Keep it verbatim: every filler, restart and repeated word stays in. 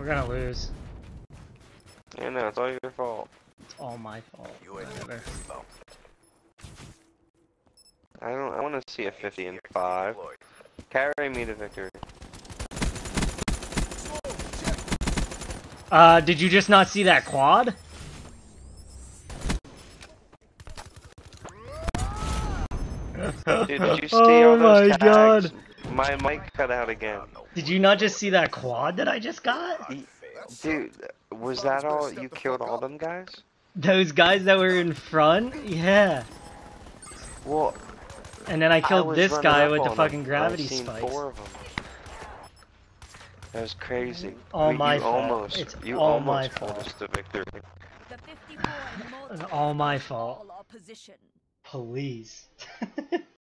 We're gonna lose. Yeah, no, it's all your fault. It's all my fault. Whatever. I don't. I want to see a fifty and five. Carry me to victory. Uh, did you just not see that quad? Dude, did you see Oh all those my tags? God. My mic cut out again. Did you not just see that quad that I just got? Dude, was that all? You killed all them guys? Those guys that were in front? Yeah. Well, And then I I killed was this running guy up with the on fucking them, gravity and I seen spikes. four of them. That was crazy. All you, my you fault. almost, It's you all almost my pulled fault. us to victory. It's all my fault. Please.